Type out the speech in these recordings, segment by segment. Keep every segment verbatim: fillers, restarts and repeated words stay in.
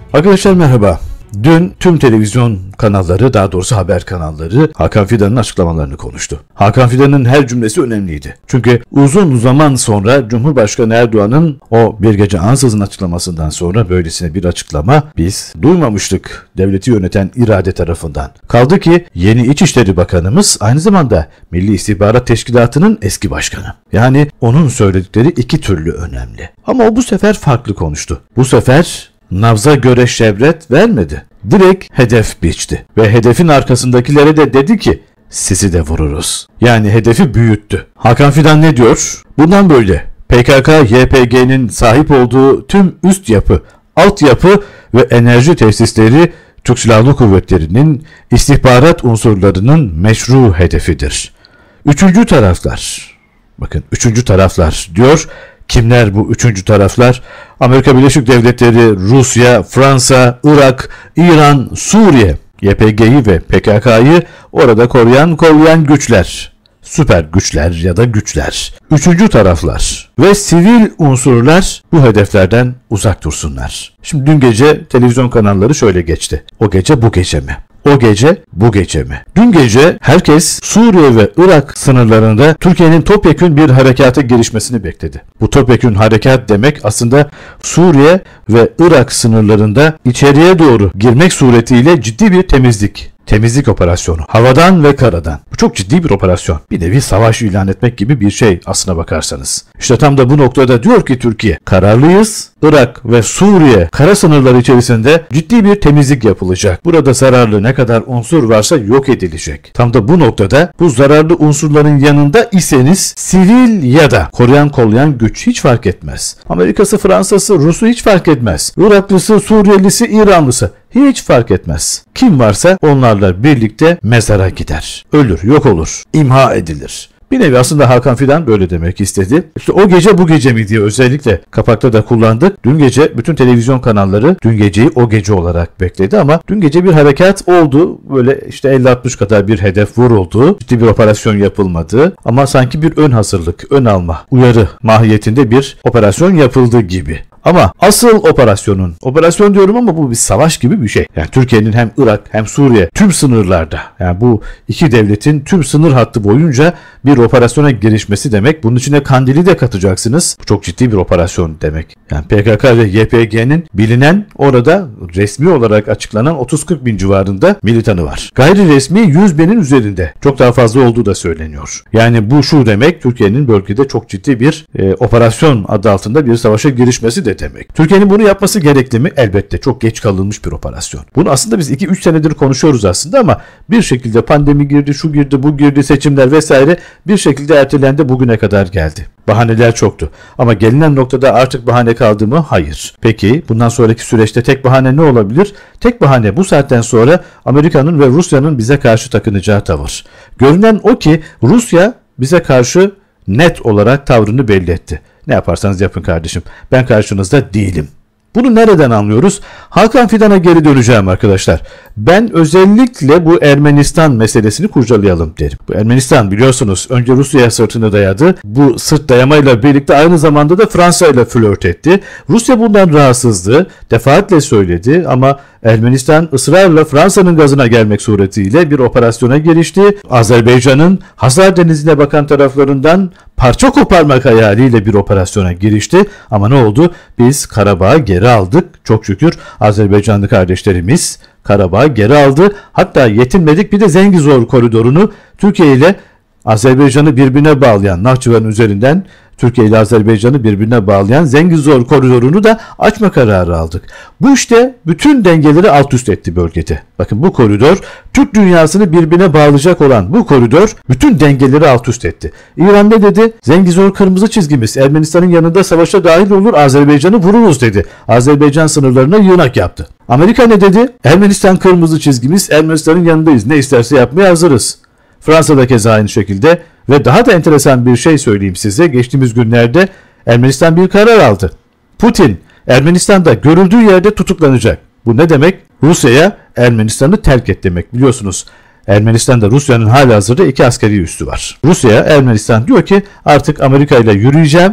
Arkadaşlar merhaba. Dün tüm televizyon kanalları, daha doğrusu haber kanalları Hakan Fidan'ın açıklamalarını konuştu. Hakan Fidan'ın her cümlesi önemliydi. Çünkü uzun zaman sonra Cumhurbaşkanı Erdoğan'ın o bir gece ansızın açıklamasından sonra böylesine bir açıklama biz duymamıştık devleti yöneten irade tarafından. Kaldı ki yeni İçişleri Bakanımız aynı zamanda Milli İstihbarat Teşkilatı'nın eski başkanı. Yani onun söyledikleri iki türlü önemli. Ama o bu sefer farklı konuştu. Bu sefer nabza göre şevret vermedi. Direkt hedef biçti. Ve hedefin arkasındakilere de dedi ki sizi de vururuz. Yani hedefi büyüttü. Hakan Fidan ne diyor? Bundan böyle P K K Y P G'nin sahip olduğu tüm üst yapı, altyapı ve enerji tesisleri Türk Silahlı Kuvvetleri'nin istihbarat unsurlarının meşru hedefidir. Üçüncü taraflar, bakın üçüncü taraflar diyor. Kimler bu üçüncü taraflar? Amerika Birleşik Devletleri, Rusya, Fransa, Irak, İran, Suriye, Y P G'yi ve P K K'yı orada koruyan kollayan güçler, süper güçler ya da güçler. Üçüncü taraflar ve sivil unsurlar bu hedeflerden uzak dursunlar. Şimdi dün gece televizyon kanalları şöyle geçti. O gece bu gece mi? O gece bu gece mi? Dün gece herkes Suriye ve Irak sınırlarında Türkiye'nin topyekün bir harekata girişmesini bekledi. Bu topyekün harekat demek aslında Suriye ve Irak sınırlarında içeriye doğru girmek suretiyle ciddi bir temizlik. Temizlik operasyonu. Havadan ve karadan. Bu çok ciddi bir operasyon. Bir nevi savaş ilan etmek gibi bir şey aslına bakarsanız. İşte tam da bu noktada diyor ki Türkiye, kararlıyız. Irak ve Suriye kara sınırları içerisinde ciddi bir temizlik yapılacak. Burada zararlı ne kadar unsur varsa yok edilecek. Tam da bu noktada bu zararlı unsurların yanında iseniz sivil ya da koruyan kollayan güç hiç fark etmez. Amerika'sı, Fransa'sı, Rus'u hiç fark etmez. Iraklısı, Suriyelisi, İranlısı hiç fark etmez. Kim varsa onlarla birlikte mezara gider. Ölür, yok olur, imha edilir. Bir nevi aslında Hakan Fidan böyle demek istedi. İşte o gece bu gece mi diye özellikle kapakta da kullandık. Dün gece bütün televizyon kanalları dün geceyi o gece olarak bekledi ama dün gece bir harekat oldu. Böyle işte elli altmış kadar bir hedef vuruldu. Ciddi bir operasyon yapılmadı ama sanki bir ön hazırlık, ön alma, uyarı mahiyetinde bir operasyon yapıldı gibi. Ama asıl operasyonun, operasyon diyorum ama bu bir savaş gibi bir şey. Yani Türkiye'nin hem Irak hem Suriye tüm sınırlarda, yani bu iki devletin tüm sınır hattı boyunca bir operasyona girişmesi demek. Bunun içine Kandil'i de katacaksınız. Bu çok ciddi bir operasyon demek. Yani P K K ve Y P G'nin bilinen orada resmi olarak açıklanan otuz kırk bin civarında militanı var. Gayri resmi yüz binin üzerinde. Çok daha fazla olduğu da söyleniyor. Yani bu şu demek, Türkiye'nin bölgede çok ciddi bir e, operasyon adı altında bir savaşa girişmesi de demek. Türkiye'nin bunu yapması gerekli mi? Elbette. Çok geç kalınmış bir operasyon. Bunu aslında biz iki üç senedir konuşuyoruz aslında ama bir şekilde pandemi girdi, şu girdi, bu girdi, seçimler vesaire bir şekilde ertelendi, bugüne kadar geldi. Bahaneler çoktu. Ama gelinen noktada artık bahane kaldı mı? Hayır. Peki bundan sonraki süreçte tek bahane ne olabilir? Tek bahane bu saatten sonra Amerika'nın ve Rusya'nın bize karşı takınacağı tavır. Görünen o ki Rusya bize karşı net olarak tavrını belli etti. Ne yaparsanız yapın kardeşim, ben karşınızda değilim. Bunu nereden anlıyoruz? Hakan Fidan'a geri döneceğim arkadaşlar. Ben özellikle bu Ermenistan meselesini kurcalayalım derim. Bu Ermenistan biliyorsunuz önce Rusya'ya sırtını dayadı. Bu sırt dayamayla birlikte aynı zamanda da Fransa ile flört etti. Rusya bundan rahatsızdı. Defaatle söyledi ama Ermenistan ısrarla Fransa'nın gazına gelmek suretiyle bir operasyona girişti. Azerbaycan'ın Hazar Denizi'ne bakan taraflarından parça koparmak hayaliyle bir operasyona girişti. Ama ne oldu? Biz Karabağ'ı geri aldık. Çok şükür Azerbaycanlı kardeşlerimiz Karabağ'ı geri aldı. Hatta yetinmedik, bir de Zengezur koridorunu Türkiye ile Azerbaycan'ı birbirine bağlayan, Nahçıvan üzerinden Türkiye ile Azerbaycan'ı birbirine bağlayan Zengezur koridorunu da açma kararı aldık. Bu işte bütün dengeleri alt üst etti bölgede. Bakın bu koridor, Türk dünyasını birbirine bağlayacak olan bu koridor bütün dengeleri alt üst etti. İran ne dedi? Zengezur kırmızı çizgimiz. Ermenistan'ın yanında savaşa dahil olur, Azerbaycan'ı vururuz dedi. Azerbaycan sınırlarına yığınak yaptı. Amerika ne dedi? Ermenistan kırmızı çizgimiz, Ermenistan'ın yanındayız. Ne isterse yapmaya hazırız. Fransa'da keza aynı şekilde ve daha da enteresan bir şey söyleyeyim size. Geçtiğimiz günlerde Ermenistan bir karar aldı. Putin Ermenistan'da görüldüğü yerde tutuklanacak. Bu ne demek? Rusya'ya Ermenistan'ı terk et demek. Biliyorsunuz Ermenistan'da Rusya'nın halihazırda iki askeri üssü var. Rusya'ya Ermenistan diyor ki artık Amerika ile yürüyeceğim.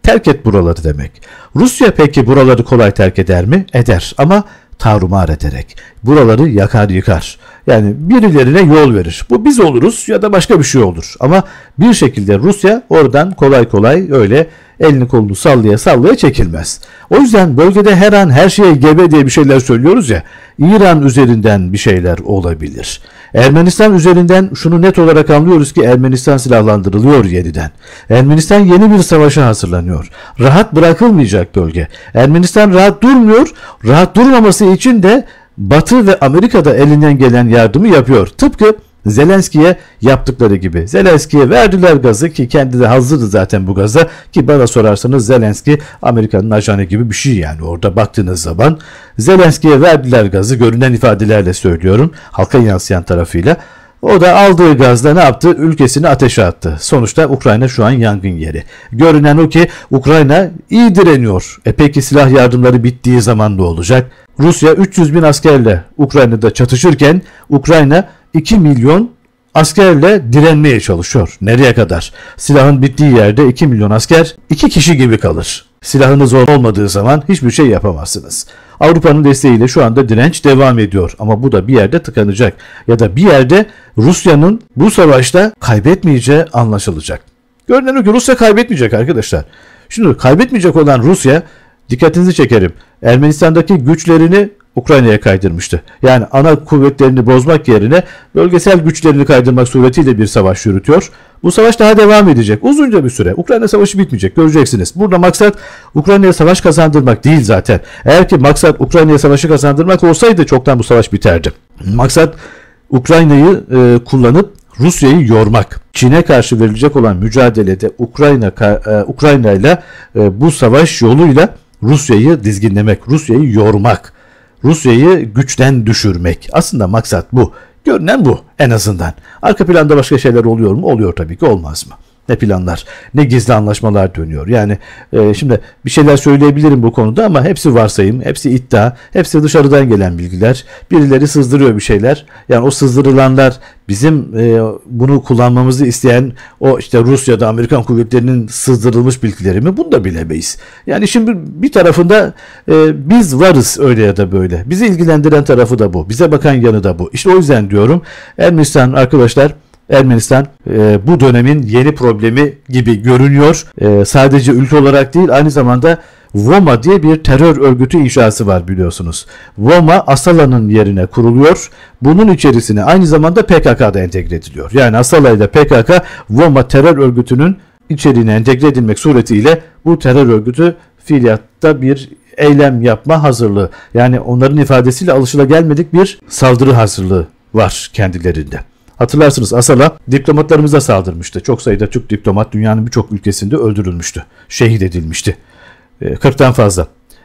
Terk et buraları demek. Rusya peki buraları kolay terk eder mi? Eder ama tarumar ederek. Buraları yakar yıkar. Yani birilerine yol verir. Bu biz oluruz ya da başka bir şey olur. Ama bir şekilde Rusya oradan kolay kolay öyle elini kolunu sallaya sallaya çekilmez. O yüzden bölgede her an her şeye gebe diye bir şeyler söylüyoruz ya. İran üzerinden bir şeyler olabilir. Ermenistan üzerinden şunu net olarak anlıyoruz ki Ermenistan silahlandırılıyor yeniden. Ermenistan yeni bir savaşa hazırlanıyor. Rahat bırakılmayacak bölge. Ermenistan rahat durmuyor. Rahat durmaması için de Batı ve Amerika'da elinden gelen yardımı yapıyor. Tıpkı Zelenski'ye yaptıkları gibi. Zelenski'ye verdiler gazı ki kendi de hazırdı zaten bu gaza ki bana sorarsanız Zelenski Amerika'nın ajanı gibi bir şey yani orada baktığınız zaman. Zelenski'ye verdiler gazı görünen ifadelerle söylüyorum halka yansıyan tarafıyla. O da aldığı gazla ne yaptı? Ülkesini ateşe attı. Sonuçta Ukrayna şu an yangın yeri. Görünen o ki Ukrayna iyi direniyor. E peki silah yardımları bittiği zaman ne olacak? Rusya üç yüz bin askerle Ukrayna'da çatışırken Ukrayna iki milyon askerle direnmeye çalışıyor. Nereye kadar? Silahın bittiği yerde iki milyon asker iki kişi gibi kalır. Silahınız olmadığı zaman hiçbir şey yapamazsınız. Avrupa'nın desteğiyle şu anda direnç devam ediyor ama bu da bir yerde tıkanacak ya da bir yerde Rusya'nın bu savaşta kaybetmeyeceği anlaşılacak. Görünen o ki Rusya kaybetmeyecek arkadaşlar. Şimdi kaybetmeyecek olan Rusya, dikkatinizi çekerim, Ermenistan'daki güçlerini Ukrayna'ya kaydırmıştı. Yani ana kuvvetlerini bozmak yerine bölgesel güçlerini kaydırmak suretiyle bir savaş yürütüyor. Bu savaş daha devam edecek. Uzunca bir süre. Ukrayna savaşı bitmeyecek. Göreceksiniz. Burada maksat Ukrayna'ya savaş kazandırmak değil zaten. Eğer ki maksat Ukrayna'ya savaşı kazandırmak olsaydı çoktan bu savaş biterdi. Maksat Ukrayna'yı e, kullanıp Rusya'yı yormak. Çin'e karşı verilecek olan mücadelede Ukrayna e, Ukrayna ile e, bu savaş yoluyla Rusya'yı dizginlemek, Rusya'yı yormak. Rusya'yı güçten düşürmek. Aslında maksat bu. Görünen bu en azından. Arka planda başka şeyler oluyor mu? Oluyor tabii ki, olmaz mı? Ne planlar, ne gizli anlaşmalar dönüyor. Yani e, şimdi bir şeyler söyleyebilirim bu konuda ama hepsi varsayım, hepsi iddia, hepsi dışarıdan gelen bilgiler. Birileri sızdırıyor bir şeyler. Yani o sızdırılanlar bizim e, bunu kullanmamızı isteyen o işte Rusya'da Amerikan kuvvetlerinin sızdırılmış bilgileri mi? Bunu da bilemeyiz. Yani şimdi bir tarafında e, biz varız öyle ya da böyle. Bizi ilgilendiren tarafı da bu. Bize bakan yanı da bu. İşte o yüzden diyorum Ermenistan arkadaşlar, Ermenistan e, bu dönemin yeni problemi gibi görünüyor. E, sadece ülke olarak değil, aynı zamanda Voma diye bir terör örgütü inşası var biliyorsunuz. Voma Asala'nın yerine kuruluyor. Bunun içerisine aynı zamanda P K K'da entegre ediliyor. Yani Asala ile P K K Voma terör örgütünün içeriğine entegre edilmek suretiyle bu terör örgütü fiiliyatta bir eylem yapma hazırlığı. Yani onların ifadesiyle alışılagelmedik bir saldırı hazırlığı var kendilerinde. Hatırlarsınız Asala diplomatlarımıza saldırmıştı. Çok sayıda Türk diplomat dünyanın birçok ülkesinde öldürülmüştü. Şehit edilmişti. kırktan fazla.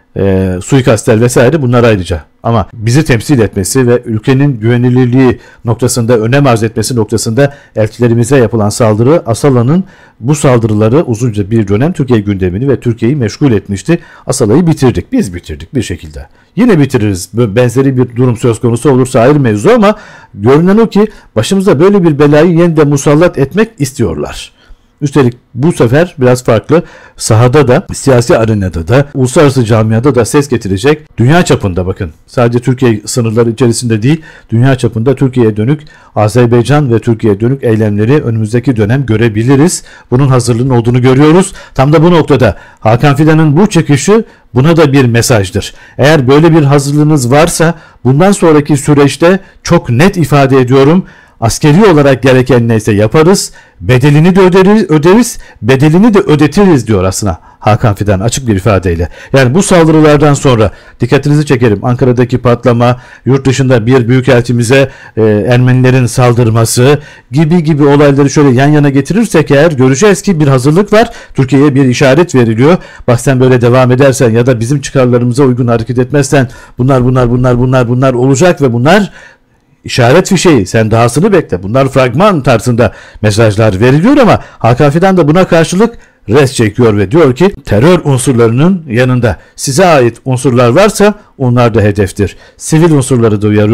E, suikastler vesaire bunlar ayrıca. Ama bizi temsil etmesi ve ülkenin güvenilirliği noktasında önem arz etmesi noktasında elçilerimize yapılan saldırı, Asala'nın bu saldırıları uzunca bir dönem Türkiye gündemini ve Türkiye'yi meşgul etmişti. Asala'yı bitirdik. Biz bitirdik bir şekilde. Yine bitiririz. Benzeri bir durum söz konusu olursa ayrı mevzu ama görünen o ki başımıza böyle bir belayı yeniden musallat etmek istiyorlar. Üstelik bu sefer biraz farklı, sahada da, siyasi arenada da, uluslararası camiada da ses getirecek, dünya çapında bakın, sadece Türkiye sınırları içerisinde değil, dünya çapında Türkiye'ye dönük, Azerbaycan ve Türkiye'ye dönük eylemleri önümüzdeki dönem görebiliriz. Bunun hazırlığının olduğunu görüyoruz. Tam da bu noktada Hakan Fidan'ın bu çıkışı buna da bir mesajdır. Eğer böyle bir hazırlığınız varsa bundan sonraki süreçte çok net ifade ediyorum, askeri olarak gereken neyse yaparız, bedelini de öderiz, öderiz, bedelini de ödetiriz diyor aslında Hakan Fidan açık bir ifadeyle. Yani bu saldırılardan sonra dikkatinizi çekerim, Ankara'daki patlama, yurt dışında bir büyükelçimize e, Ermenilerin saldırması gibi gibi olayları şöyle yan yana getirirsek eğer göreceğiz ki bir hazırlık var. Türkiye'ye bir işaret veriliyor. Bak sen böyle devam edersen ya da bizim çıkarlarımıza uygun hareket etmezsen bunlar bunlar bunlar bunlar bunlar olacak ve bunlar İşaret fişeği, sen dahasını bekle. Bunlar fragman tarzında mesajlar veriliyor ama Hakan Fidan da buna karşılık res çekiyor ve diyor ki terör unsurlarının yanında size ait unsurlar varsa onlar da hedeftir. Sivil unsurları da uyarıyoruz.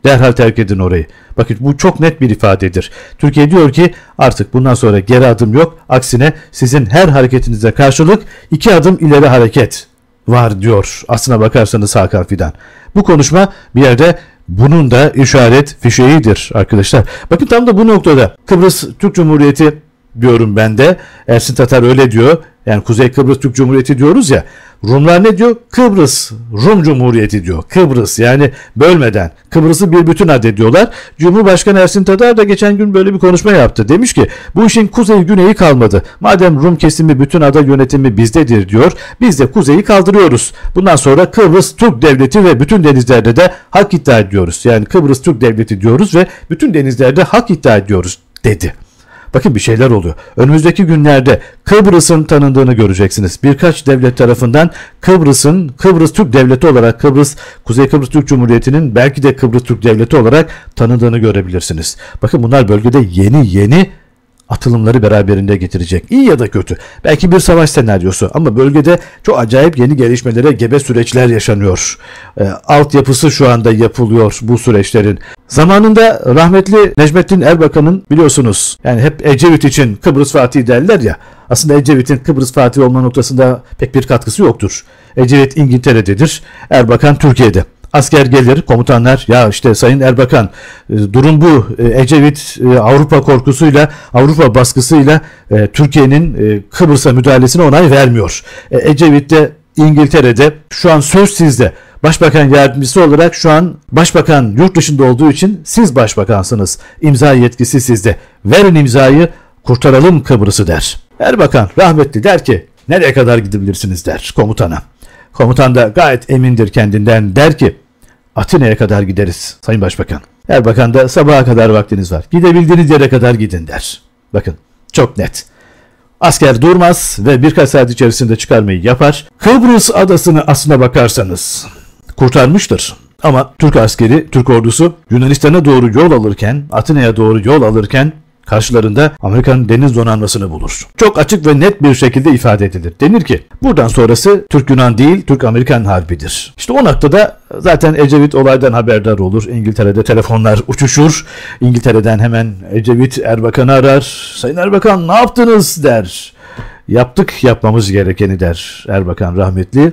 Derhal terk edin orayı. Bakın bu çok net bir ifadedir. Türkiye diyor ki artık bundan sonra geri adım yok. Aksine sizin her hareketinize karşılık iki adım ileri hareket var diyor. Aslına bakarsanız Hakan Fidan. Bu konuşma bir yerde bunun da işaret fişeğidir arkadaşlar. Bakın tam da bu noktada Kıbrıs Türk Cumhuriyeti diyorum ben de. Ersin Tatar öyle diyor. Yani Kuzey Kıbrıs Türk Cumhuriyeti diyoruz ya. Rumlar ne diyor? Kıbrıs Rum Cumhuriyeti diyor. Kıbrıs yani bölmeden. Kıbrıs'ı bir bütün addediyorlar. Cumhurbaşkanı Ersin Tatar da geçen gün böyle bir konuşma yaptı. Demiş ki bu işin kuzey güneyi kalmadı. Madem Rum kesimi bütün ada yönetimi bizdedir diyor. Biz de kuzeyi kaldırıyoruz. Bundan sonra Kıbrıs Türk Devleti ve bütün denizlerde de hak iddia ediyoruz. Yani Kıbrıs Türk Devleti diyoruz ve bütün denizlerde hak iddia ediyoruz dedi. Bakın bir şeyler oluyor. Önümüzdeki günlerde Kıbrıs'ın tanındığını göreceksiniz. Birkaç devlet tarafından Kıbrıs'ın Kıbrıs Türk Devleti olarak Kıbrıs Kuzey Kıbrıs Türk Cumhuriyeti'nin belki de Kıbrıs Türk Devleti olarak tanındığını görebilirsiniz. Bakın bunlar bölgede yeni yeni atılımları beraberinde getirecek. İyi ya da kötü. Belki bir savaş senaryosu ama bölgede çok acayip yeni gelişmelere gebe süreçler yaşanıyor. E, altyapısı şu anda yapılıyor bu süreçlerin. Zamanında rahmetli Necmettin Erbakan'ın biliyorsunuz yani hep Ecevit için Kıbrıs Fatih derler ya. Aslında Ecevit'in Kıbrıs Fatih olma noktasında pek bir katkısı yoktur. Ecevit İngiltere'dedir. Erbakan Türkiye'de. Asker gelir, komutanlar ya işte Sayın Erbakan durum bu. Ecevit Avrupa korkusuyla, Avrupa baskısıyla Türkiye'nin Kıbrıs'a müdahalesine onay vermiyor. Ecevit de İngiltere'de şu an söz sizde. Başbakan yardımcısı olarak şu an başbakan yurt dışında olduğu için siz başbakansınız. İmza yetkisi sizde. Verin imzayı, kurtaralım Kıbrıs'ı der. Erbakan rahmetli der ki nereye kadar gidebilirsiniz der komutana. Komutan da gayet emindir kendinden der ki Atina'ya kadar gideriz Sayın Başbakan. Erbakan da sabaha kadar vaktiniz var. Gidebildiğiniz yere kadar gidin der. Bakın çok net. Asker durmaz ve birkaç saat içerisinde çıkarmayı yapar. Kıbrıs adasını aslına bakarsanız kurtarmıştır. Ama Türk askeri, Türk ordusu Yunanistan'a doğru yol alırken, Atina'ya doğru yol alırken karşılarında Amerikan deniz donanmasını bulur. Çok açık ve net bir şekilde ifade edilir. Denir ki buradan sonrası Türk-Yunan değil Türk-Amerikan harbidir. İşte o noktada zaten Ecevit olaydan haberdar olur. İngiltere'de telefonlar uçuşur. İngiltere'den hemen Ecevit Erbakan'ı arar. Sayın Erbakan ne yaptınız der. Yaptık yapmamız gerekeni der Erbakan rahmetli.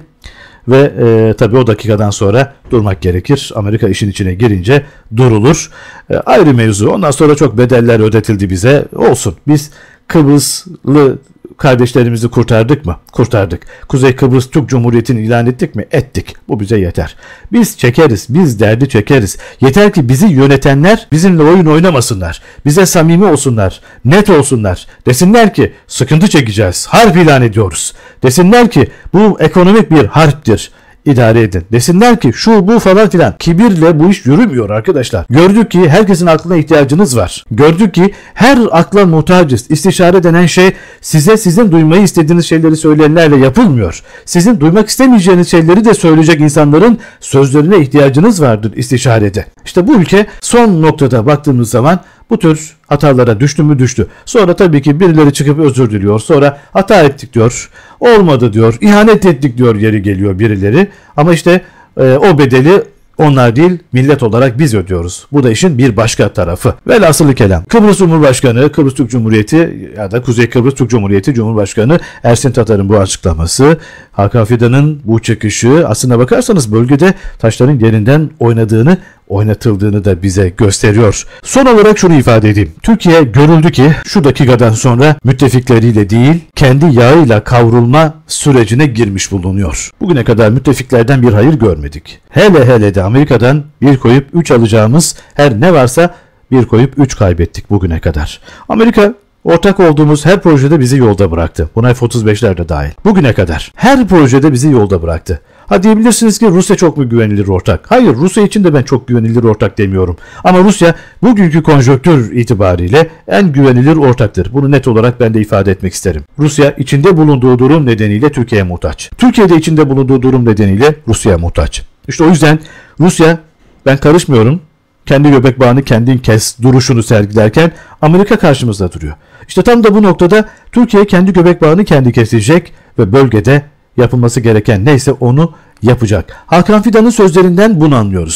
Ve e, tabii o dakikadan sonra durmak gerekir. Amerika işin içine girince durulur. E, ayrı mevzu. Ondan sonra çok bedeller ödetildi bize. Olsun. Biz Kıbrıslı kardeşlerimizi kurtardık mı? Kurtardık. Kuzey Kıbrıs Türk Cumhuriyeti'ni ilan ettik mi? Ettik. Bu bize yeter. Biz çekeriz. Biz derdi çekeriz. Yeter ki bizi yönetenler bizimle oyun oynamasınlar. Bize samimi olsunlar. Net olsunlar. Desinler ki sıkıntı çekeceğiz. Harp ilan ediyoruz. Desinler ki bu ekonomik bir harptir. İdare edin. Desinler ki şu bu falan filan. Kibirle bu iş yürümüyor arkadaşlar. Gördük ki herkesin aklına ihtiyacınız var. Gördük ki her akla muhtacız. İstişare denen şey size sizin duymayı istediğiniz şeyleri söyleyenlerle yapılmıyor. Sizin duymak istemeyeceğiniz şeyleri de söyleyecek insanların sözlerine ihtiyacınız vardır istişarede. İşte bu ülke son noktada baktığımız zaman bu tür hatalara düştü mü düştü. Sonra tabii ki birileri çıkıp özür diliyor. Sonra hata ettik diyor. Olmadı diyor. İhanet ettik diyor yeri geliyor birileri. Ama işte e, o bedeli onlar değil millet olarak biz ödüyoruz. Bu da işin bir başka tarafı. Velhasılı kelam. Kıbrıs Cumhurbaşkanı, Kıbrıs Türk Cumhuriyeti ya da Kuzey Kıbrıs Türk Cumhuriyeti Cumhurbaşkanı Ersin Tatar'ın bu açıklaması, Hakan Fidan'ın bu çıkışı aslına bakarsanız bölgede taşların yerinden oynadığını, oynatıldığını da bize gösteriyor. Son olarak şunu ifade edeyim. Türkiye görüldü ki şu dakikadan sonra müttefikleriyle değil kendi yağıyla kavrulma sürecine girmiş bulunuyor. Bugüne kadar müttefiklerden bir hayır görmedik. Hele hele de Amerika'dan bir koyup üç alacağımız her ne varsa bir koyup üç kaybettik bugüne kadar. Amerika ortak olduğumuz her projede bizi yolda bıraktı. Buna F otuz beşler de dahil. Bugüne kadar her projede bizi yolda bıraktı. Ha diyebilirsiniz ki Rusya çok mu güvenilir ortak? Hayır, Rusya için de ben çok güvenilir ortak demiyorum. Ama Rusya bugünkü konjonktür itibariyle en güvenilir ortaktır. Bunu net olarak ben de ifade etmek isterim. Rusya içinde bulunduğu durum nedeniyle Türkiye'ye muhtaç. Türkiye de içinde bulunduğu durum nedeniyle Rusya'ya muhtaç. İşte o yüzden Rusya ben karışmıyorum. Kendi göbek bağını kendin kes duruşunu sergilerken Amerika karşımızda duruyor. İşte tam da bu noktada Türkiye kendi göbek bağını kendi kesecek ve bölgede yapılması gereken neyse onu yapacak. Hakan Fidan'ın sözlerinden bunu anlıyoruz.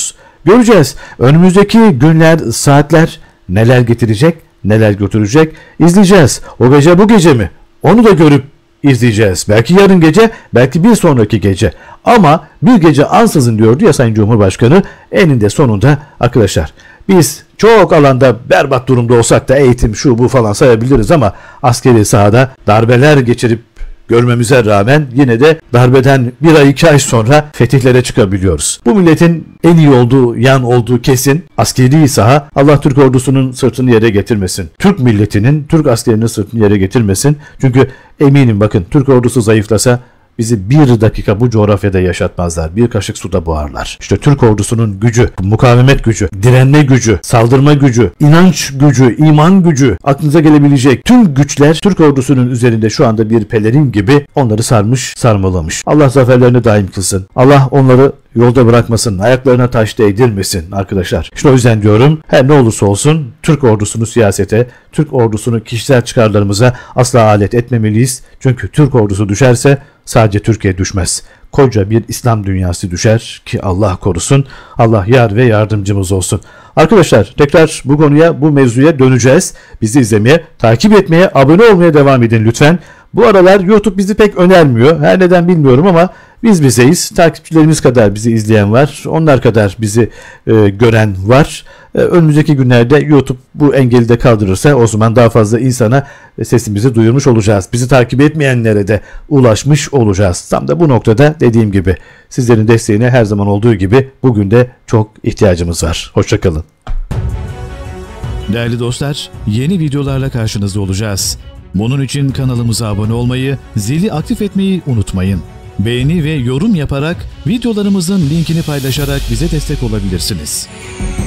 Göreceğiz. Önümüzdeki günler, saatler neler getirecek, neler götürecek izleyeceğiz. O gece bu gece mi? Onu da görüp izleyeceğiz. Belki yarın gece, belki bir sonraki gece. Ama bir gece ansızın diyordu ya Sayın Cumhurbaşkanı, eninde sonunda arkadaşlar biz çok alanda berbat durumda olsak da eğitim şu bu falan sayabiliriz ama askeri sahada darbeler geçirip görmemize rağmen yine de darbeden bir ay iki ay sonra fetihlere çıkabiliyoruz. Bu milletin en iyi olduğu yan olduğu kesin askeri saha. Allah Türk ordusunun sırtını yere getirmesin. Türk milletinin, Türk askerinin sırtını yere getirmesin. Çünkü eminim bakın Türk ordusu zayıflasa bizi bir dakika bu coğrafyada yaşatmazlar. Bir kaşık suda boğarlar. İşte Türk ordusunun gücü, mukavemet gücü, direnme gücü, saldırma gücü, inanç gücü, iman gücü, aklınıza gelebilecek tüm güçler Türk ordusunun üzerinde şu anda bir pelerin gibi onları sarmış, sarmalamış. Allah zaferlerini daim kılsın. Allah onları yolda bırakmasın, ayaklarına taş değdirmesin arkadaşlar. İşte o yüzden diyorum, her ne olursa olsun Türk ordusunu siyasete, Türk ordusunu kişisel çıkarlarımıza asla alet etmemeliyiz. Çünkü Türk ordusu düşerse sadece Türkiye düşmez. Koca bir İslam dünyası düşer ki Allah korusun. Allah yar ve yardımcımız olsun. Arkadaşlar tekrar bu konuya, bu mevzuya döneceğiz. Bizi izlemeye, takip etmeye, abone olmaya devam edin lütfen. Bu aralar YouTube bizi pek önermiyor. Her neden bilmiyorum ama biz bizeyiz. Takipçilerimiz kadar bizi izleyen var. Onlar kadar bizi e, gören var. E, önümüzdeki günlerde YouTube bu engeli de kaldırırsa o zaman daha fazla insana sesimizi duyurmuş olacağız. Bizi takip etmeyenlere de ulaşmış olacağız. Tam da bu noktada dediğim gibi sizlerin desteğine her zaman olduğu gibi bugün de çok ihtiyacımız var. Hoşçakalın. Değerli dostlar, yeni videolarla karşınızda olacağız. Bunun için kanalımıza abone olmayı, zili aktif etmeyi unutmayın. Beğeni ve yorum yaparak videolarımızın linkini paylaşarak bize destek olabilirsiniz.